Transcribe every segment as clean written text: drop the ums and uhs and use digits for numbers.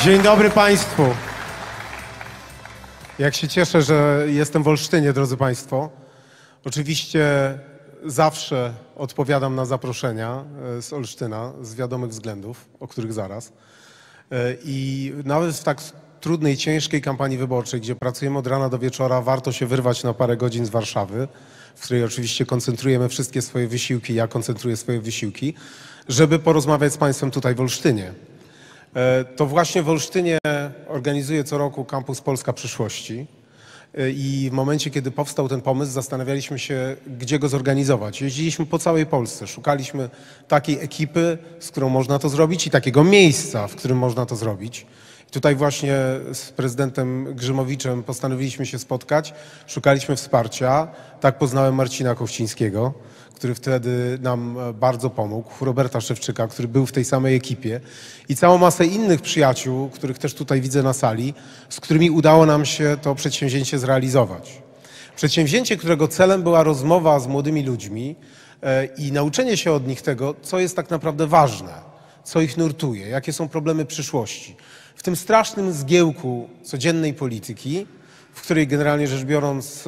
Dzień dobry Państwu. Jak się cieszę, że jestem w Olsztynie, drodzy Państwo. Oczywiście zawsze odpowiadam na zaproszenia z Olsztyna z wiadomych względów, o których zaraz. I nawet w tak trudnej, ciężkiej kampanii wyborczej, gdzie pracujemy od rana do wieczora, warto się wyrwać na parę godzin z Warszawy, w której oczywiście koncentrujemy wszystkie swoje wysiłki, ja koncentruję swoje wysiłki, żeby porozmawiać z Państwem tutaj w Olsztynie. To właśnie w Olsztynie organizuję co roku Kampus Polska Przyszłości i w momencie, kiedy powstał ten pomysł, zastanawialiśmy się, gdzie go zorganizować. Jeździliśmy po całej Polsce, szukaliśmy takiej ekipy, z którą można to zrobić i takiego miejsca, w którym można to zrobić. I tutaj właśnie z prezydentem Grzymowiczem postanowiliśmy się spotkać, szukaliśmy wsparcia. Tak poznałem Marcina Kościńskiego, który wtedy nam bardzo pomógł, Roberta Szewczyka, który był w tej samej ekipie i całą masę innych przyjaciół, których też tutaj widzę na sali, z którymi udało nam się to przedsięwzięcie zrealizować. Przedsięwzięcie, którego celem była rozmowa z młodymi ludźmi i nauczenie się od nich tego, co jest tak naprawdę ważne, co ich nurtuje, jakie są problemy przyszłości. W tym strasznym zgiełku codziennej polityki, w której generalnie rzecz biorąc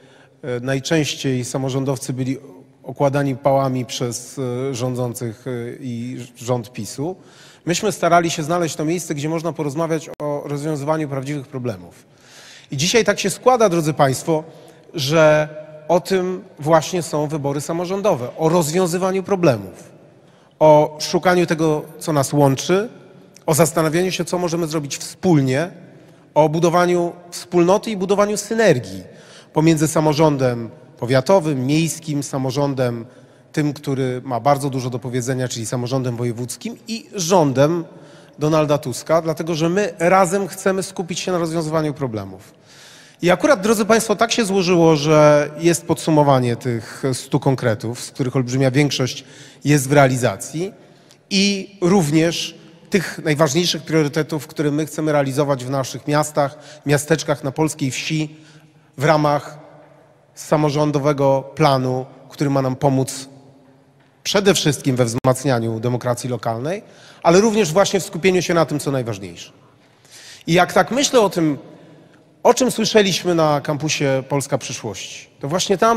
najczęściej samorządowcy byli okładani pałami przez rządzących i rząd PiS-u, myśmy starali się znaleźć to miejsce, gdzie można porozmawiać o rozwiązywaniu prawdziwych problemów. I dzisiaj tak się składa, drodzy Państwo, że o tym właśnie są wybory samorządowe, o rozwiązywaniu problemów, o szukaniu tego, co nas łączy, o zastanawianiu się, co możemy zrobić wspólnie, o budowaniu wspólnoty i budowaniu synergii pomiędzy samorządem powiatowym, miejskim, samorządem tym, który ma bardzo dużo do powiedzenia, czyli samorządem wojewódzkim i rządem Donalda Tuska, dlatego że my razem chcemy skupić się na rozwiązywaniu problemów. I akurat, drodzy Państwo, tak się złożyło, że jest podsumowanie tych 100 konkretów, z których olbrzymia większość jest w realizacji i również tych najważniejszych priorytetów, które my chcemy realizować w naszych miastach, miasteczkach, na polskiej wsi w ramach samorządowego planu, który ma nam pomóc przede wszystkim we wzmacnianiu demokracji lokalnej, ale również właśnie w skupieniu się na tym, co najważniejsze. I jak tak myślę o tym, o czym słyszeliśmy na kampusie Polska Przyszłości, to właśnie tam,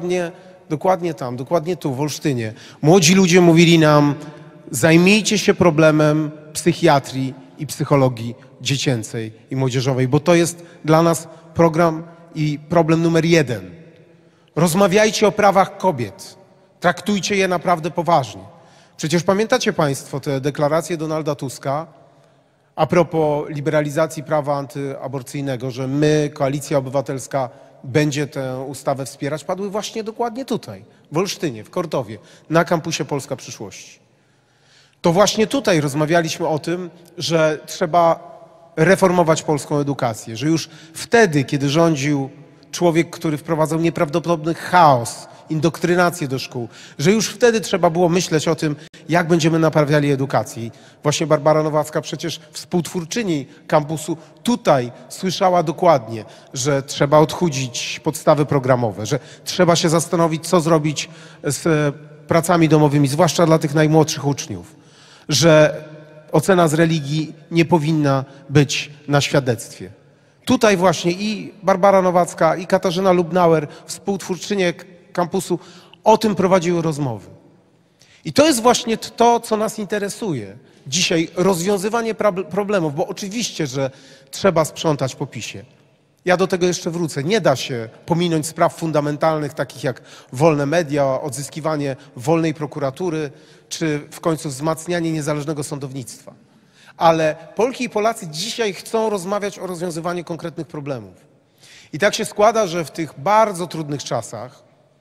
dokładnie tu, w Olsztynie, młodzi ludzie mówili nam: zajmijcie się problemem psychiatrii i psychologii dziecięcej i młodzieżowej, bo to jest dla nas program i problem numer 1. Rozmawiajcie o prawach kobiet. Traktujcie je naprawdę poważnie. Przecież pamiętacie Państwo te deklaracje Donalda Tuska a propos liberalizacji prawa antyaborcyjnego, że my, Koalicja Obywatelska, będzie tę ustawę wspierać, padły właśnie dokładnie tutaj, w Olsztynie, w Kordowie, na kampusie Polska Przyszłości. To właśnie tutaj rozmawialiśmy o tym, że trzeba reformować polską edukację, że już wtedy, kiedy rządził człowiek, który wprowadzał nieprawdopodobny chaos, indoktrynację do szkół, że już wtedy trzeba było myśleć o tym, jak będziemy naprawiali edukację. I właśnie Barbara Nowacka, przecież współtwórczyni kampusu, tutaj słyszała dokładnie, że trzeba odchudzić podstawy programowe, że trzeba się zastanowić, co zrobić z pracami domowymi, zwłaszcza dla tych najmłodszych uczniów, że ocena z religii nie powinna być na świadectwie. Tutaj właśnie i Barbara Nowacka, i Katarzyna Lubnauer, współtwórczynie kampusu, o tym prowadziły rozmowy. I to jest właśnie to, co nas interesuje. Dzisiaj rozwiązywanie problemów, bo oczywiście, że trzeba sprzątać po PiS-ie. Ja do tego jeszcze wrócę. Nie da się pominąć spraw fundamentalnych, takich jak wolne media, odzyskiwanie wolnej prokuratury, czy w końcu wzmacnianie niezależnego sądownictwa. Ale Polki i Polacy dzisiaj chcą rozmawiać o rozwiązywaniu konkretnych problemów. I tak się składa, że w tych bardzo trudnych czasach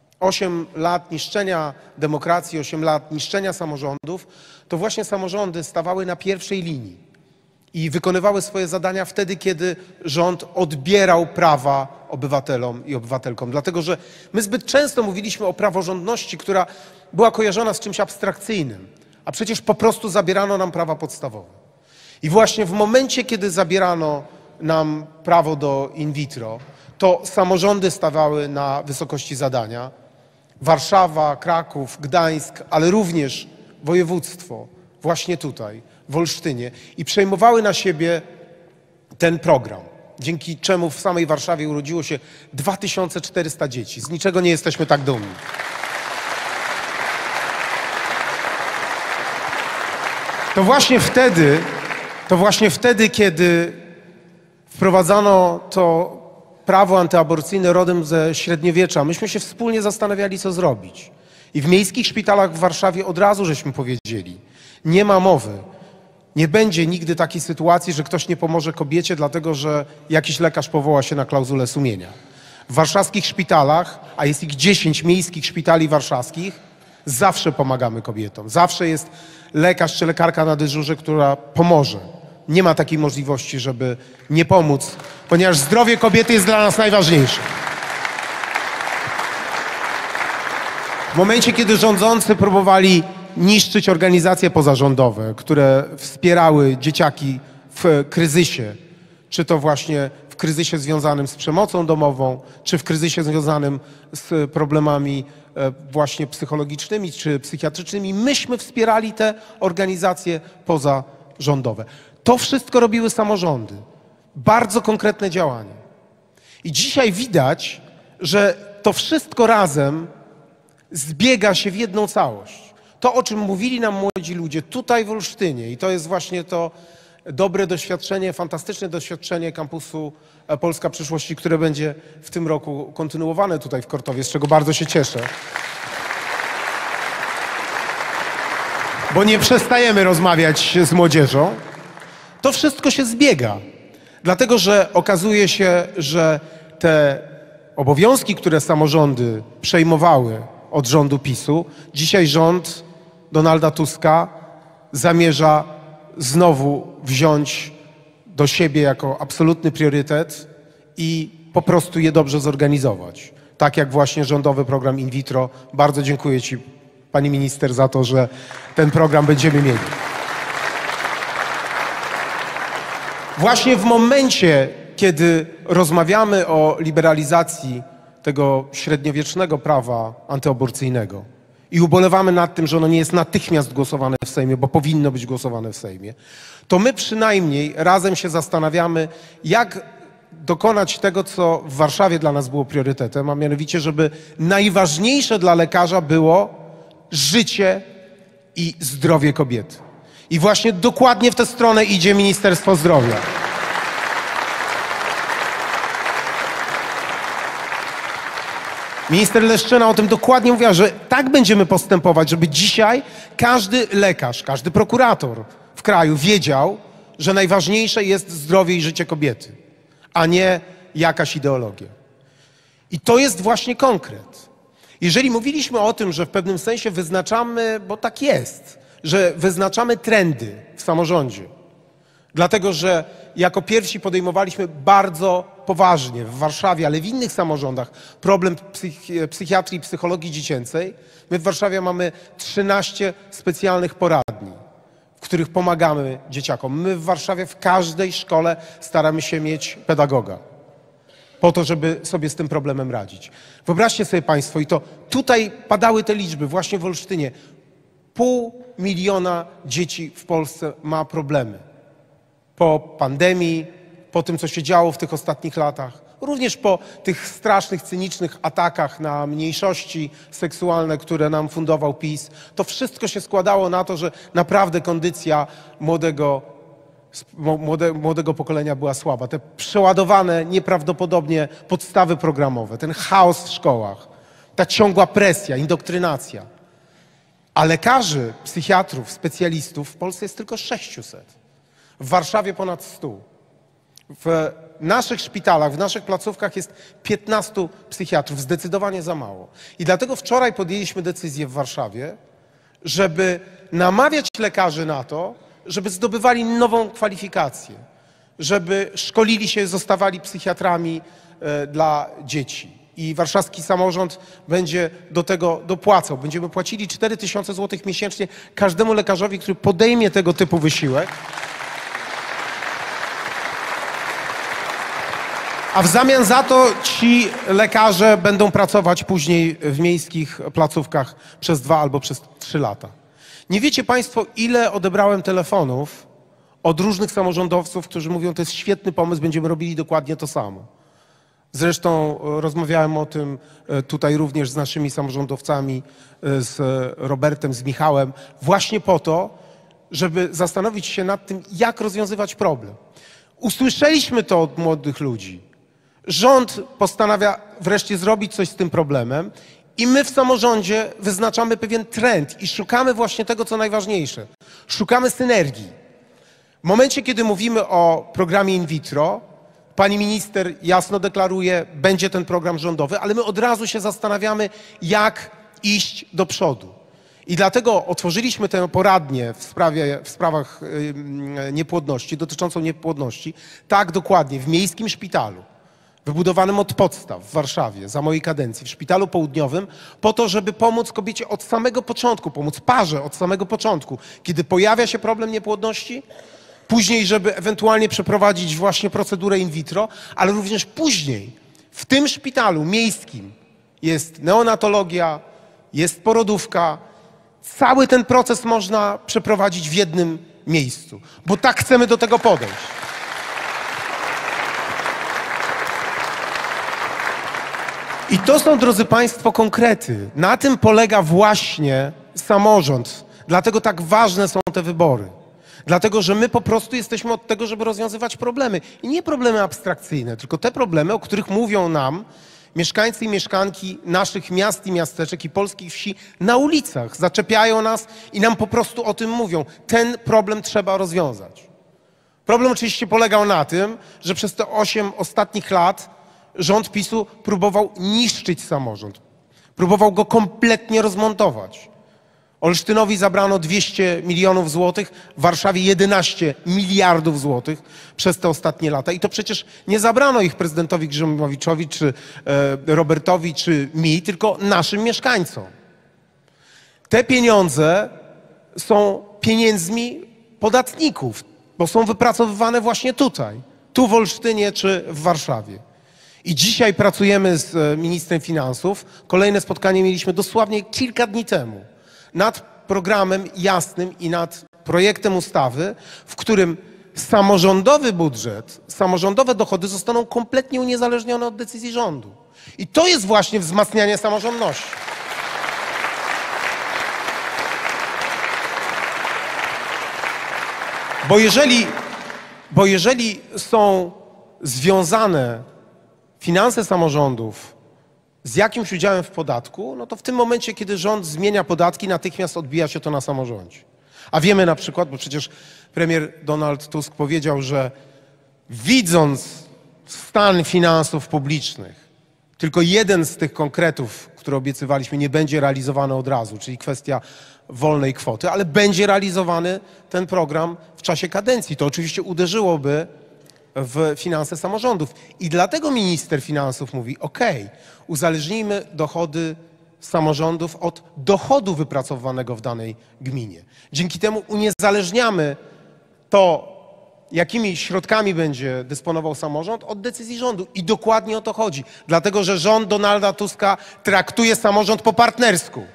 8 lat niszczenia demokracji, 8 lat niszczenia samorządów, to właśnie samorządy stawały na pierwszej linii i wykonywały swoje zadania wtedy, kiedy rząd odbierał prawa obywatelom i obywatelkom. Dlatego, że my zbyt często mówiliśmy o praworządności, która była kojarzona z czymś abstrakcyjnym, a przecież po prostu zabierano nam prawa podstawowe. I właśnie w momencie, kiedy zabierano nam prawo do in vitro, to samorządy stawały na wysokości zadania. Warszawa, Kraków, Gdańsk, ale również województwo właśnie tutaj w Olsztynie i przejmowały na siebie ten program, dzięki czemu w samej Warszawie urodziło się 2400 dzieci. Z niczego nie jesteśmy tak dumni. To właśnie wtedy, kiedy wprowadzano to prawo antyaborcyjne rodem ze średniowiecza, myśmy się wspólnie zastanawiali, co zrobić. I w miejskich szpitalach w Warszawie od razu żeśmy powiedzieli, nie ma mowy, nie będzie nigdy takiej sytuacji, że ktoś nie pomoże kobiecie, dlatego że jakiś lekarz powoła się na klauzulę sumienia. W warszawskich szpitalach, a jest ich 10 miejskich szpitali warszawskich, zawsze pomagamy kobietom. Zawsze jest lekarz czy lekarka na dyżurze, która pomoże. Nie ma takiej możliwości, żeby nie pomóc, ponieważ zdrowie kobiety jest dla nas najważniejsze. W momencie, kiedy rządzący próbowali niszczyć organizacje pozarządowe, które wspierały dzieciaki w kryzysie, czy to właśnie w kryzysie związanym z przemocą domową, czy w kryzysie związanym z problemami właśnie psychologicznymi czy psychiatrycznymi, myśmy wspierali te organizacje pozarządowe. To wszystko robiły samorządy. Bardzo konkretne działania. I dzisiaj widać, że to wszystko razem zbiega się w jedną całość. To, o czym mówili nam młodzi ludzie tutaj w Olsztynie, i to jest właśnie to dobre doświadczenie, fantastyczne doświadczenie kampusu Polska Przyszłości, które będzie w tym roku kontynuowane tutaj w Kortowie, z czego bardzo się cieszę. Bo nie przestajemy rozmawiać z młodzieżą. To wszystko się zbiega, dlatego że okazuje się, że te obowiązki, które samorządy przejmowały od rządu PiS-u, dzisiaj rząd Donalda Tuska zamierza znowu wziąć do siebie jako absolutny priorytet i po prostu je dobrze zorganizować. Tak jak właśnie rządowy program in vitro. Bardzo dziękuję Ci, Pani Minister, za to, że ten program będziemy mieli. Właśnie w momencie, kiedy rozmawiamy o liberalizacji tego średniowiecznego prawa antyaborcyjnego i ubolewamy nad tym, że ono nie jest natychmiast głosowane w Sejmie, bo powinno być głosowane w Sejmie, to my przynajmniej razem się zastanawiamy, jak dokonać tego, co w Warszawie dla nas było priorytetem, a mianowicie, żeby najważniejsze dla lekarza było życie i zdrowie kobiety. I właśnie dokładnie w tę stronę idzie Ministerstwo Zdrowia. Minister Leszczyna o tym dokładnie mówiła, że tak będziemy postępować, żeby dzisiaj każdy lekarz, każdy prokurator w kraju wiedział, że najważniejsze jest zdrowie i życie kobiety, a nie jakaś ideologia. I to jest właśnie konkret. Jeżeli mówiliśmy o tym, że w pewnym sensie wyznaczamy, bo tak jest, że wyznaczamy trendy w samorządzie, dlatego że jako pierwsi podejmowaliśmy bardzo poważnie w Warszawie, ale w innych samorządach problem psychiatrii i psychologii dziecięcej. My w Warszawie mamy 13 specjalnych poradni, w których pomagamy dzieciakom. My w Warszawie w każdej szkole staramy się mieć pedagoga, po to, żeby sobie z tym problemem radzić. Wyobraźcie sobie Państwo, i to tutaj padały te liczby właśnie w Olsztynie. 500 000 dzieci w Polsce ma problemy. Po pandemii, po tym, co się działo w tych ostatnich latach, również po tych strasznych, cynicznych atakach na mniejszości seksualne, które nam fundował PiS, to wszystko się składało na to, że naprawdę kondycja młodego pokolenia była słaba. Te przeładowane nieprawdopodobnie podstawy programowe, ten chaos w szkołach, ta ciągła presja, indoktrynacja. A lekarzy, psychiatrów, specjalistów w Polsce jest tylko 600. W Warszawie ponad 100. W naszych szpitalach, w naszych placówkach jest 15 psychiatrów, zdecydowanie za mało. I dlatego wczoraj podjęliśmy decyzję w Warszawie, żeby namawiać lekarzy na to, żeby zdobywali nową kwalifikację, żeby szkolili się, zostawali psychiatrami dla dzieci. I warszawski samorząd będzie do tego dopłacał. Będziemy płacili 4000 zł miesięcznie każdemu lekarzowi, który podejmie tego typu wysiłek. A w zamian za to ci lekarze będą pracować później w miejskich placówkach przez 2 albo przez 3 lata. Nie wiecie Państwo, ile odebrałem telefonów od różnych samorządowców, którzy mówią, to jest świetny pomysł, będziemy robili dokładnie to samo. Zresztą rozmawiałem o tym tutaj również z naszymi samorządowcami, z Robertem, z Michałem, właśnie po to, żeby zastanowić się nad tym, jak rozwiązywać problem. Usłyszeliśmy to od młodych ludzi. Rząd postanawia wreszcie zrobić coś z tym problemem i my w samorządzie wyznaczamy pewien trend i szukamy właśnie tego, co najważniejsze. Szukamy synergii. W momencie, kiedy mówimy o programie in vitro, pani minister jasno deklaruje, będzie ten program rządowy, ale my od razu się zastanawiamy, jak iść do przodu. I dlatego otworzyliśmy tę poradnię w sprawach niepłodności, dotyczącą niepłodności, tak dokładnie, w miejskim szpitalu, wybudowanym od podstaw w Warszawie, za mojej kadencji, w Szpitalu Południowym, po to, żeby pomóc kobiecie od samego początku, pomóc parze od samego początku, kiedy pojawia się problem niepłodności, później, żeby ewentualnie przeprowadzić właśnie procedurę in vitro, ale również później w tym szpitalu miejskim jest neonatologia, jest porodówka. Cały ten proces można przeprowadzić w jednym miejscu, bo tak chcemy do tego podejść. I to są, drodzy Państwo, konkrety. Na tym polega właśnie samorząd. Dlatego tak ważne są te wybory. Dlatego, że my po prostu jesteśmy od tego, żeby rozwiązywać problemy. I nie problemy abstrakcyjne, tylko te problemy, o których mówią nam mieszkańcy i mieszkanki naszych miast i miasteczek i polskich wsi na ulicach. Zaczepiają nas i nam po prostu o tym mówią. Ten problem trzeba rozwiązać. Problem oczywiście polegał na tym, że przez te 8 ostatnich lat rząd PiS-u próbował niszczyć samorząd. Próbował go kompletnie rozmontować. Olsztynowi zabrano 200 milionów złotych, w Warszawie 11 miliardów złotych przez te ostatnie lata. I to przecież nie zabrano ich prezydentowi Grzymowiczowi, czy Robertowi, czy mi, tylko naszym mieszkańcom. Te pieniądze są pieniędzmi podatników, bo są wypracowywane właśnie tutaj, tu w Olsztynie czy w Warszawie. I dzisiaj pracujemy z ministrem finansów. Kolejne spotkanie mieliśmy dosłownie kilka dni temu nad programem jasnym i nad projektem ustawy, w którym samorządowy budżet, samorządowe dochody zostaną kompletnie uniezależnione od decyzji rządu. I to jest właśnie wzmacnianie samorządności. Bo jeżeli są związane finanse samorządów z jakimś udziałem w podatku, no to w tym momencie, kiedy rząd zmienia podatki, natychmiast odbija się to na samorządzie. A wiemy na przykład, bo przecież premier Donald Tusk powiedział, że widząc stan finansów publicznych, tylko jeden z tych konkretów, które obiecywaliśmy, nie będzie realizowany od razu, czyli kwestia wolnej kwoty, ale będzie realizowany ten program w czasie kadencji. To oczywiście uderzyłoby w finanse samorządów. I dlatego minister finansów mówi, uzależnijmy dochody samorządów od dochodu wypracowanego w danej gminie. Dzięki temu uniezależniamy to, jakimi środkami będzie dysponował samorząd od decyzji rządu. I dokładnie o to chodzi. Dlatego, że rząd Donalda Tuska traktuje samorząd po partnersku.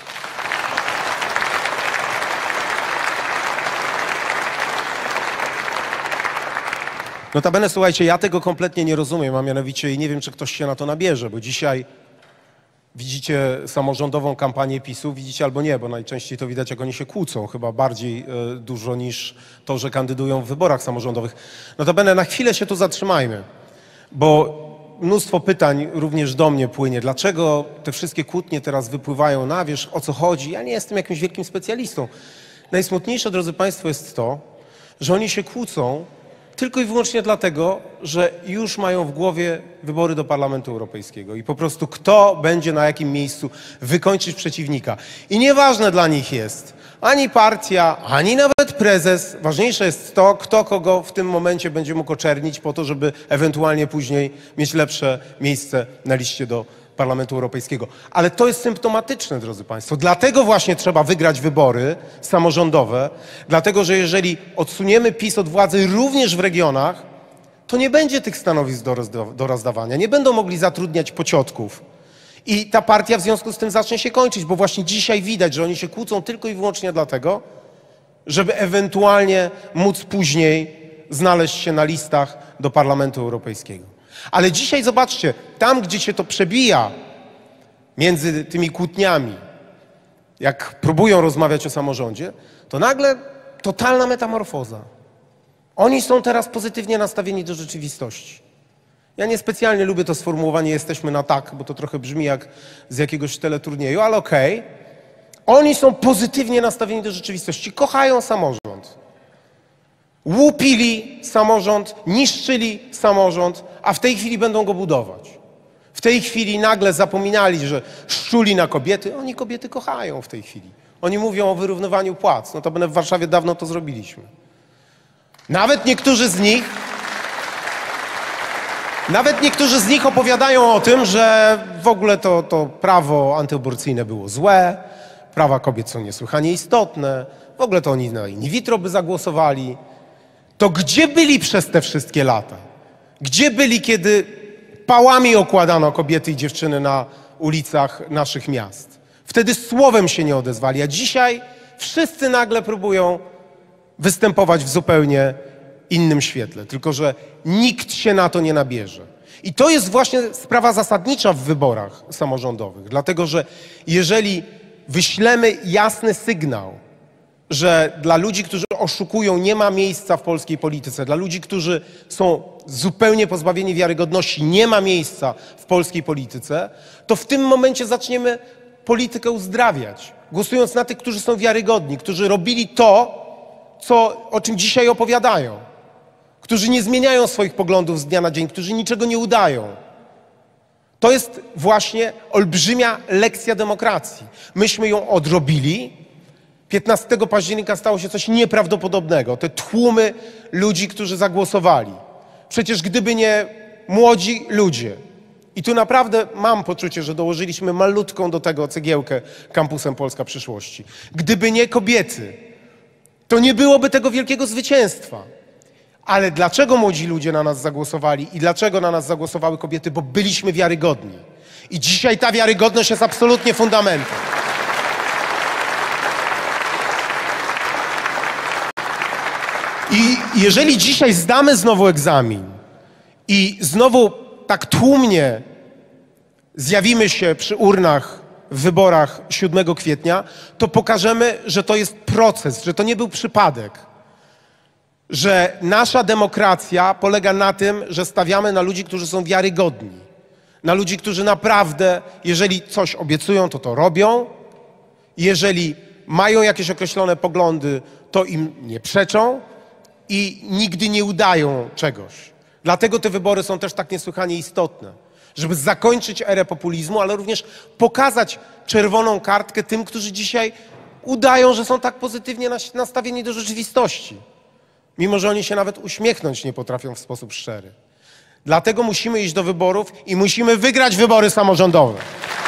Notabene, słuchajcie, ja tego kompletnie nie rozumiem, a mianowicie i nie wiem, czy ktoś się na to nabierze, bo dzisiaj widzicie samorządową kampanię PiS-u, widzicie albo nie, bo najczęściej to widać, jak oni się kłócą, chyba bardziej dużo niż to, że kandydują w wyborach samorządowych. Notabene, na chwilę się tu zatrzymajmy, bo mnóstwo pytań również do mnie płynie. Dlaczego te wszystkie kłótnie teraz wypływają na wierzch, o co chodzi? Ja nie jestem jakimś wielkim specjalistą. Najsmutniejsze, drodzy Państwo, jest to, że oni się kłócą tylko i wyłącznie dlatego, że już mają w głowie wybory do Parlamentu Europejskiego i po prostu kto będzie na jakim miejscu wykończyć przeciwnika. I nieważne dla nich jest ani partia, ani nawet prezes. Ważniejsze jest to, kto kogo w tym momencie będzie mógł oczernić po to, żeby ewentualnie później mieć lepsze miejsce na liście do Parlamentu Europejskiego. Ale to jest symptomatyczne, drodzy Państwo. Dlatego właśnie trzeba wygrać wybory samorządowe, dlatego że jeżeli odsuniemy PiS od władzy również w regionach, to nie będzie tych stanowisk do rozdawania, nie będą mogli zatrudniać pociotków I ta partia w związku z tym zacznie się kończyć, bo właśnie dzisiaj widać, że oni się kłócą tylko i wyłącznie dlatego, żeby ewentualnie móc później znaleźć się na listach do Parlamentu Europejskiego. Ale dzisiaj zobaczcie, tam gdzie się to przebija między tymi kłótniami, jak próbują rozmawiać o samorządzie, to nagle totalna metamorfoza. Oni są teraz pozytywnie nastawieni do rzeczywistości. Ja niespecjalnie lubię to sformułowanie "jesteśmy na tak", bo to trochę brzmi jak z jakiegoś teleturnieju, ale okej. Oni są pozytywnie nastawieni do rzeczywistości, kochają samorząd. Łupili samorząd, niszczyli samorząd, a w tej chwili będą go budować. W tej chwili nagle zapominali, że szczuli na kobiety. Oni kobiety kochają w tej chwili. Oni mówią o wyrównywaniu płac. Notabene w Warszawie dawno to zrobiliśmy. Nawet niektórzy z nich opowiadają o tym, że w ogóle to prawo antyaborcyjne było złe, prawa kobiet są niesłychanie istotne, w ogóle to oni na in vitro by zagłosowali. To gdzie byli przez te wszystkie lata? Gdzie byli, kiedy pałami okładano kobiety i dziewczyny na ulicach naszych miast? Wtedy słowem się nie odezwali, a dzisiaj wszyscy nagle próbują występować w zupełnie innym świetle, tylko że nikt się na to nie nabierze. I to jest właśnie sprawa zasadnicza w wyborach samorządowych, dlatego że jeżeli wyślemy jasny sygnał, że dla ludzi, którzy oszukują, nie ma miejsca w polskiej polityce, dla ludzi, którzy są zupełnie pozbawieni wiarygodności, nie ma miejsca w polskiej polityce, to w tym momencie zaczniemy politykę uzdrawiać, głosując na tych, którzy są wiarygodni, którzy robili to, o czym dzisiaj opowiadają, którzy nie zmieniają swoich poglądów z dnia na dzień, którzy niczego nie udają. To jest właśnie olbrzymia lekcja demokracji. Myśmy ją odrobili. 15 października stało się coś nieprawdopodobnego. Te tłumy ludzi, którzy zagłosowali. Przecież gdyby nie młodzi ludzie, i tu naprawdę mam poczucie, że dołożyliśmy malutką do tego cegiełkę kampusem Polska Przyszłości. Gdyby nie kobiety, to nie byłoby tego wielkiego zwycięstwa. Ale dlaczego młodzi ludzie na nas zagłosowali i dlaczego na nas zagłosowały kobiety? Bo byliśmy wiarygodni. I dzisiaj ta wiarygodność jest absolutnie fundamentem. I jeżeli dzisiaj zdamy znowu egzamin i znowu tak tłumnie zjawimy się przy urnach w wyborach 7 kwietnia, to pokażemy, że to jest proces, że to nie był przypadek, że nasza demokracja polega na tym, że stawiamy na ludzi, którzy są wiarygodni, na ludzi, którzy naprawdę, jeżeli coś obiecują, to robią, jeżeli mają jakieś określone poglądy, to im nie przeczą i nigdy nie udają czegoś. Dlatego te wybory są też tak niesłychanie istotne, żeby zakończyć erę populizmu, ale również pokazać czerwoną kartkę tym, którzy dzisiaj udają, że są tak pozytywnie nastawieni do rzeczywistości. Mimo że oni się nawet uśmiechnąć nie potrafią w sposób szczery. Dlatego musimy iść do wyborów i musimy wygrać wybory samorządowe.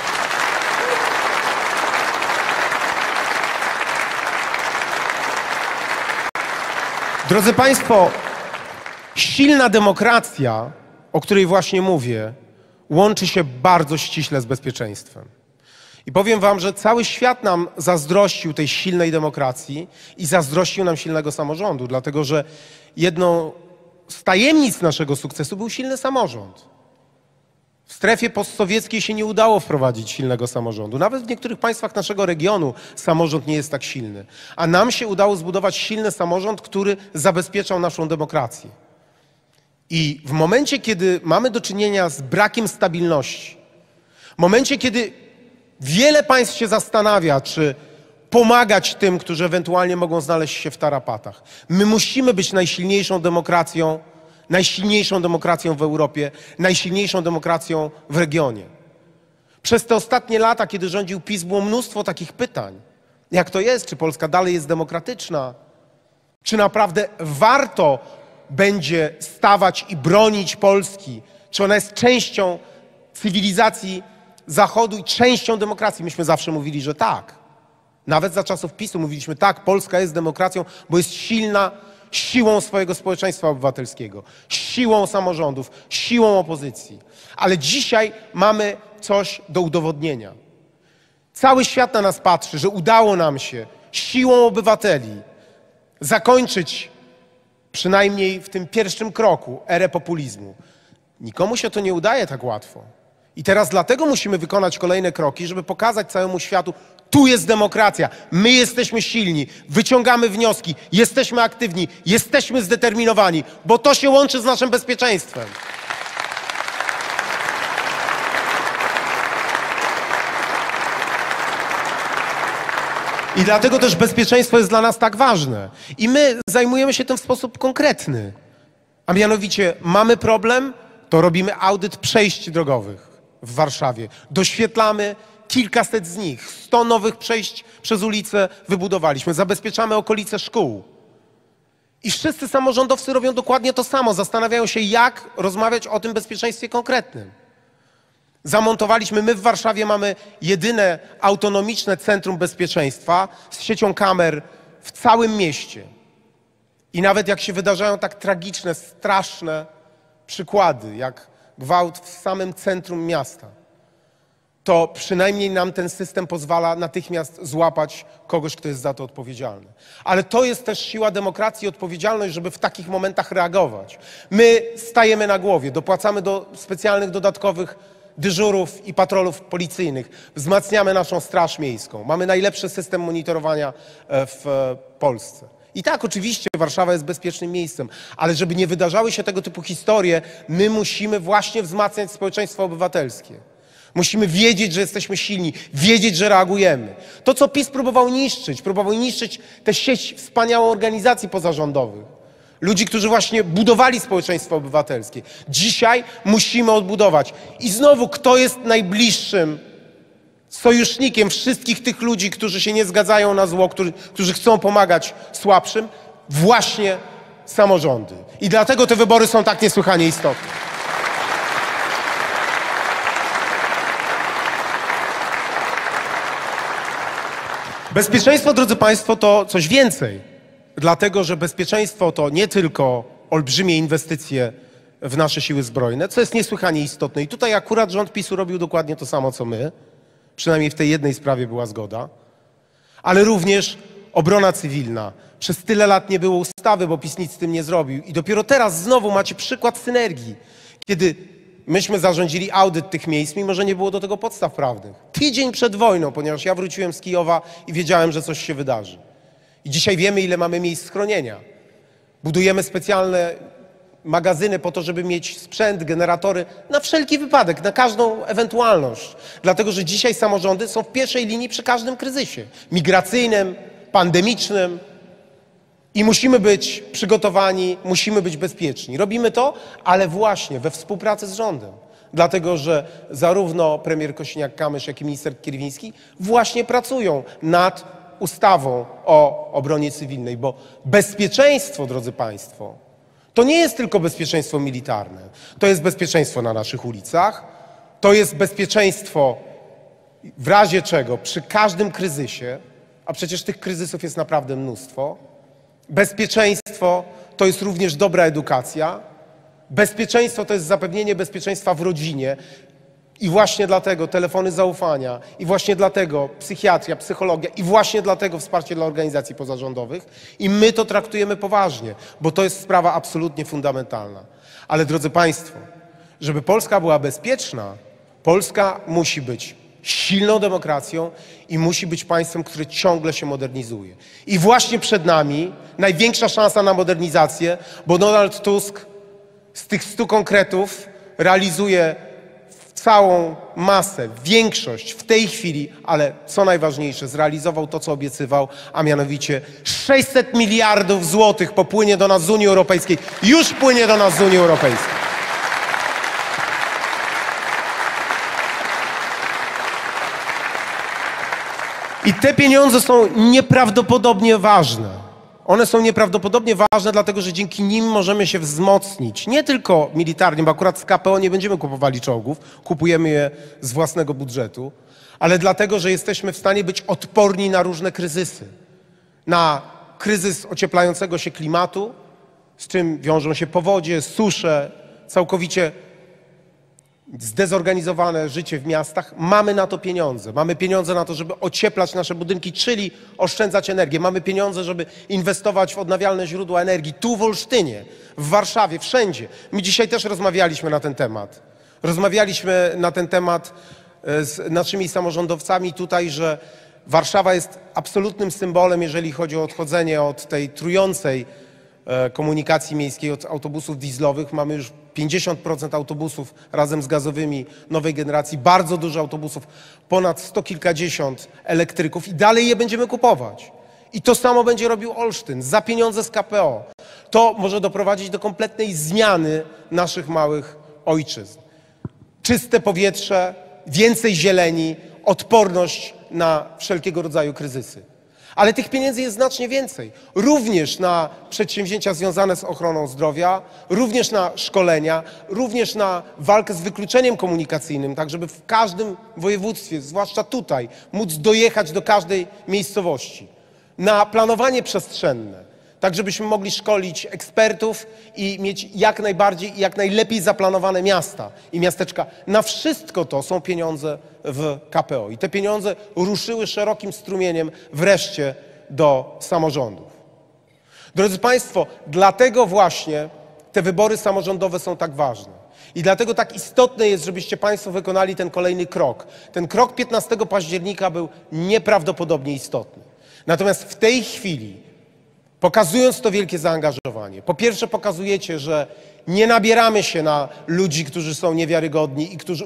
Drodzy Państwo, silna demokracja, o której właśnie mówię, łączy się bardzo ściśle z bezpieczeństwem. I powiem wam, że cały świat nam zazdrościł tej silnej demokracji i zazdrościł nam silnego samorządu, dlatego że jedną z tajemnic naszego sukcesu był silny samorząd. W strefie postsowieckiej się nie udało wprowadzić silnego samorządu. Nawet w niektórych państwach naszego regionu samorząd nie jest tak silny. A nam się udało zbudować silny samorząd, który zabezpieczał naszą demokrację. I w momencie, kiedy mamy do czynienia z brakiem stabilności, w momencie, kiedy wiele państw się zastanawia, czy pomagać tym, którzy ewentualnie mogą znaleźć się w tarapatach. My musimy być najsilniejszą demokracją w Europie, najsilniejszą demokracją w regionie. Przez te ostatnie lata, kiedy rządził PiS, było mnóstwo takich pytań. Jak to jest? Czy Polska dalej jest demokratyczna? Czy naprawdę warto będzie stawać i bronić Polski? Czy ona jest częścią cywilizacji Zachodu i częścią demokracji? Myśmy zawsze mówili, że tak. Nawet za czasów PiS-u mówiliśmy tak, Polska jest demokracją, bo jest silna siłą swojego społeczeństwa obywatelskiego, siłą samorządów, siłą opozycji. Ale dzisiaj mamy coś do udowodnienia. Cały świat na nas patrzy, że udało nam się siłą obywateli zakończyć przynajmniej w tym pierwszym kroku erę populizmu. Nikomu się to nie udaje tak łatwo. I teraz dlatego musimy wykonać kolejne kroki, żeby pokazać całemu światu, tu jest demokracja, my jesteśmy silni, wyciągamy wnioski, jesteśmy aktywni, jesteśmy zdeterminowani, bo to się łączy z naszym bezpieczeństwem. I dlatego też bezpieczeństwo jest dla nas tak ważne. I my zajmujemy się tym w sposób konkretny. A mianowicie mamy problem, to robimy audyt przejść drogowych w Warszawie. Doświetlamy kilkaset z nich. 100 nowych przejść przez ulicę wybudowaliśmy. Zabezpieczamy okolice szkół. I wszyscy samorządowcy robią dokładnie to samo. Zastanawiają się, jak rozmawiać o tym bezpieczeństwie konkretnym. Zamontowaliśmy, my w Warszawie mamy jedyne autonomiczne centrum bezpieczeństwa z siecią kamer w całym mieście. I nawet jak się wydarzają tak tragiczne, straszne przykłady, jak gwałt w samym centrum miasta, to przynajmniej nam ten system pozwala natychmiast złapać kogoś, kto jest za to odpowiedzialny. Ale to jest też siła demokracji i odpowiedzialność, żeby w takich momentach reagować. My stajemy na głowie, dopłacamy do specjalnych, dodatkowych dyżurów i patrolów policyjnych, wzmacniamy naszą Straż Miejską. Mamy najlepszy system monitorowania w Polsce. I tak, oczywiście Warszawa jest bezpiecznym miejscem, ale żeby nie wydarzały się tego typu historie, my musimy właśnie wzmacniać społeczeństwo obywatelskie. Musimy wiedzieć, że jesteśmy silni, wiedzieć, że reagujemy. To, co PiS próbował niszczyć tę sieć wspaniałą organizacji pozarządowych. Ludzi, którzy właśnie budowali społeczeństwo obywatelskie. Dzisiaj musimy odbudować. I znowu, kto jest najbliższym sojusznikiem wszystkich tych ludzi, którzy się nie zgadzają na zło, którzy chcą pomagać słabszym? Właśnie samorządy. I dlatego te wybory są tak niesłychanie istotne. Bezpieczeństwo, drodzy Państwo, to coś więcej. Dlatego, że bezpieczeństwo to nie tylko olbrzymie inwestycje w nasze siły zbrojne, co jest niesłychanie istotne. I tutaj akurat rząd PiS-u robił dokładnie to samo, co my. Przynajmniej w tej jednej sprawie była zgoda. Ale również obrona cywilna. Przez tyle lat nie było ustawy, bo PiS nic z tym nie zrobił. I dopiero teraz znowu macie przykład synergii, kiedy myśmy zarządzili audyt tych miejsc, mimo że nie było do tego podstaw prawnych. Tydzień przed wojną, ponieważ ja wróciłem z Kijowa i wiedziałem, że coś się wydarzy. I dzisiaj wiemy, ile mamy miejsc schronienia. Budujemy specjalne magazyny po to, żeby mieć sprzęt, generatory na wszelki wypadek, na każdą ewentualność. Dlatego, że dzisiaj samorządy są w pierwszej linii przy każdym kryzysie migracyjnym, pandemicznym i musimy być przygotowani, musimy być bezpieczni. Robimy to, ale właśnie we współpracy z rządem. Dlatego, że zarówno premier Kosiniak-Kamysz, jak i minister Kierwiński właśnie pracują nad ustawą o obronie cywilnej, bo bezpieczeństwo, drodzy Państwo, to nie jest tylko bezpieczeństwo militarne. To jest bezpieczeństwo na naszych ulicach, to jest bezpieczeństwo w razie czego przy każdym kryzysie, a przecież tych kryzysów jest naprawdę mnóstwo. Bezpieczeństwo to jest również dobra edukacja. Bezpieczeństwo to jest zapewnienie bezpieczeństwa w rodzinie. I właśnie dlatego telefony zaufania, i właśnie dlatego psychiatria, psychologia, i właśnie dlatego wsparcie dla organizacji pozarządowych. I my to traktujemy poważnie, bo to jest sprawa absolutnie fundamentalna. Ale drodzy Państwo, żeby Polska była bezpieczna, Polska musi być silną demokracją i musi być państwem, które ciągle się modernizuje. I właśnie przed nami największa szansa na modernizację, bo Donald Tusk z tych 100 konkretów realizuje całą masę, większość w tej chwili, ale co najważniejsze, zrealizował to, co obiecywał, a mianowicie 600 miliardów złotych popłynie do nas z Unii Europejskiej. Już płynie do nas z Unii Europejskiej. I te pieniądze są nieprawdopodobnie ważne. One są nieprawdopodobnie ważne, dlatego że dzięki nim możemy się wzmocnić. Nie tylko militarnie, bo akurat z KPO nie będziemy kupowali czołgów, kupujemy je z własnego budżetu, ale dlatego, że jesteśmy w stanie być odporni na różne kryzysy. Na kryzys ocieplającego się klimatu, z czym wiążą się powodzie, susze, całkowicie zdezorganizowane życie w miastach, mamy na to pieniądze. Mamy pieniądze na to, żeby ocieplać nasze budynki, czyli oszczędzać energię. Mamy pieniądze, żeby inwestować w odnawialne źródła energii. Tu w Olsztynie, w Warszawie, wszędzie. My dzisiaj też rozmawialiśmy na ten temat. Rozmawialiśmy na ten temat z naszymi samorządowcami tutaj, że Warszawa jest absolutnym symbolem, jeżeli chodzi o odchodzenie od tej trującej komunikacji miejskiej, od autobusów dieslowych. Mamy już 50% autobusów razem z gazowymi nowej generacji, bardzo dużo autobusów, ponad 100 kilkadziesiąt elektryków i dalej je będziemy kupować. I to samo będzie robił Olsztyn za pieniądze z KPO. To może doprowadzić do kompletnej zmiany naszych małych ojczyzn. Czyste powietrze, więcej zieleni, odporność na wszelkiego rodzaju kryzysy. Ale tych pieniędzy jest znacznie więcej. Również na przedsięwzięcia związane z ochroną zdrowia, również na szkolenia, również na walkę z wykluczeniem komunikacyjnym, tak żeby w każdym województwie, zwłaszcza tutaj, móc dojechać do każdej miejscowości. Na planowanie przestrzenne, tak żebyśmy mogli szkolić ekspertów i mieć jak najbardziej i jak najlepiej zaplanowane miasta i miasteczka. Na wszystko to są pieniądze w KPO i te pieniądze ruszyły szerokim strumieniem wreszcie do samorządów. Drodzy Państwo, dlatego właśnie te wybory samorządowe są tak ważne. I dlatego tak istotne jest, żebyście Państwo wykonali ten kolejny krok. Ten krok 15 października był nieprawdopodobnie istotny. Natomiast w tej chwili, pokazując to wielkie zaangażowanie, po pierwsze pokazujecie, że nie nabieramy się na ludzi, którzy są niewiarygodni i którzy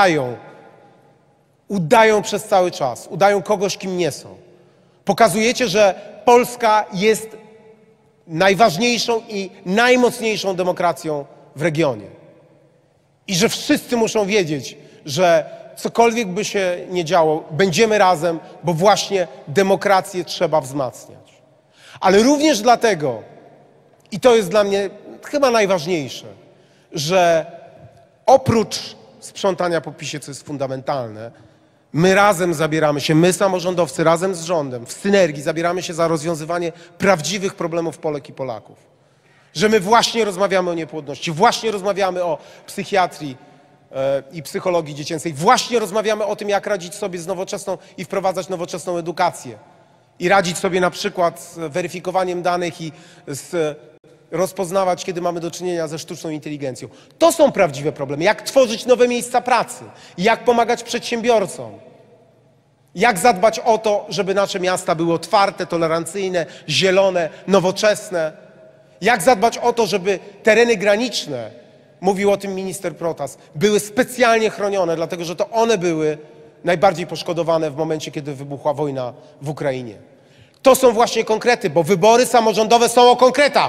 udają przez cały czas, udają kogoś, kim nie są. Pokazujecie, że Polska jest najważniejszą i najmocniejszą demokracją w regionie. I że wszyscy muszą wiedzieć, że cokolwiek by się nie działo, będziemy razem, bo właśnie demokrację trzeba wzmacniać. Ale również dlatego, i to jest dla mnie chyba najważniejsze, że oprócz sprzątania po PiS-ie, co jest fundamentalne, my razem zabieramy się, my samorządowcy razem z rządem, w synergii zabieramy się za rozwiązywanie prawdziwych problemów Polek i Polaków. Że my właśnie rozmawiamy o niepłodności, właśnie rozmawiamy o psychiatrii i psychologii dziecięcej, właśnie rozmawiamy o tym, jak radzić sobie z nowoczesną i wprowadzać nowoczesną edukację. I radzić sobie na przykład z weryfikowaniem danych i rozpoznawać, kiedy mamy do czynienia ze sztuczną inteligencją. To są prawdziwe problemy. Jak tworzyć nowe miejsca pracy, jak pomagać przedsiębiorcom, jak zadbać o to, żeby nasze miasta były otwarte, tolerancyjne, zielone, nowoczesne. Jak zadbać o to, żeby tereny graniczne, mówił o tym minister Protas, były specjalnie chronione, dlatego że to one były najbardziej poszkodowane w momencie, kiedy wybuchła wojna w Ukrainie. To są właśnie konkrety, bo wybory samorządowe są o konkretach.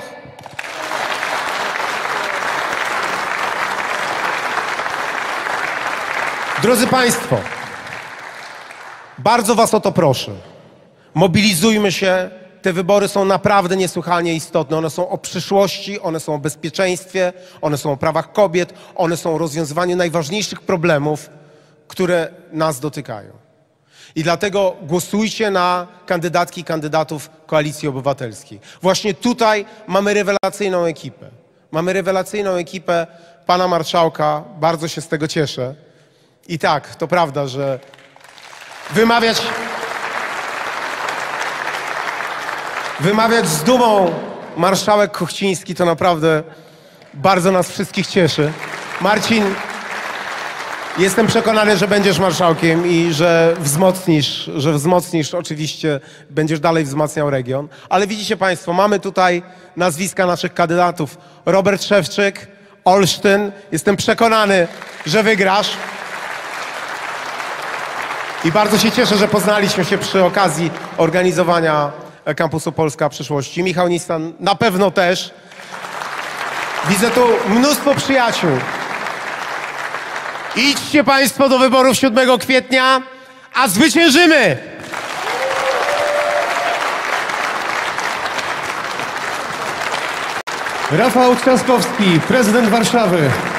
Drodzy Państwo, bardzo Was o to proszę. Mobilizujmy się. Te wybory są naprawdę niesłychanie istotne. One są o przyszłości, one są o bezpieczeństwie, one są o prawach kobiet, one są o rozwiązywaniu najważniejszych problemów, które nas dotykają. I dlatego głosujcie na kandydatki i kandydatów Koalicji Obywatelskiej. Właśnie tutaj mamy rewelacyjną ekipę. Mamy rewelacyjną ekipę pana marszałka. Bardzo się z tego cieszę. I tak, to prawda, że wymawiać z dumą marszałek Kuchciński to naprawdę bardzo nas wszystkich cieszy. Marcin, jestem przekonany, że będziesz marszałkiem i że wzmocnisz, oczywiście będziesz dalej wzmacniał region. Ale widzicie Państwo, mamy tutaj nazwiska naszych kandydatów. Robert Szewczyk, Olsztyn. Jestem przekonany, że wygrasz. I bardzo się cieszę, że poznaliśmy się przy okazji organizowania Kampusu Polska Przyszłości. Michał Nistan na pewno też. Widzę tu mnóstwo przyjaciół. Idźcie Państwo do wyborów 7 kwietnia, a zwyciężymy! Rafał Trzaskowski, prezydent Warszawy.